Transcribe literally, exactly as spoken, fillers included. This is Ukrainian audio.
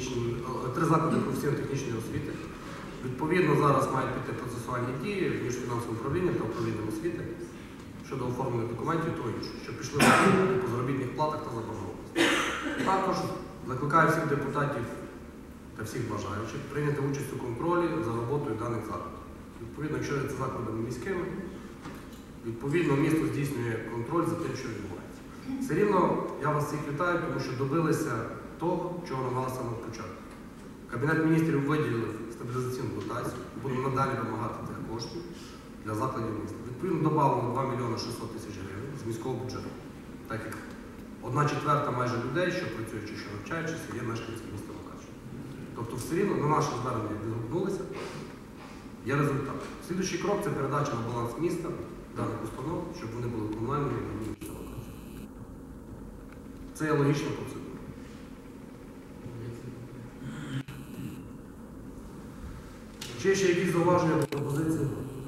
три заклади професійно-технічної освіти. Відповідно, зараз мають піти процесуальні дії між фінансовим управлінням та управлінням освіти щодо оформлення документів і того іншого, що пішли по заробітних платах та заборгованості. Також закликаю всіх депутатів та всіх бажаючих прийняти участь у контролі за роботою даних закладів. Відповідно, якщо це закладами міськими, відповідно, місто здійснює контроль за тим, що відбувається. Все рівно я вас всіх вітаю, тому що добилися того, чого намагалися на початку. Кабінет міністрів виділив стабілізаційну дотацію, будемо надалі вимагати тих коштів для закладів міста. Відповідно, додали два мільйони шістсот тисяч гривень з міського бюджету, так як одна четверта майже людей, що працюють чи що навчаючися, є мешканці міста Мукачево. Тобто все рівно на наше звернення відгукнулися, є результат. Слідуючий крок – це передача на баланс міста даних установ, щоб вони були комунальними і міста Мукачево. Це є логічна процедура. Чи є ще якісь зауваження до пропозиції?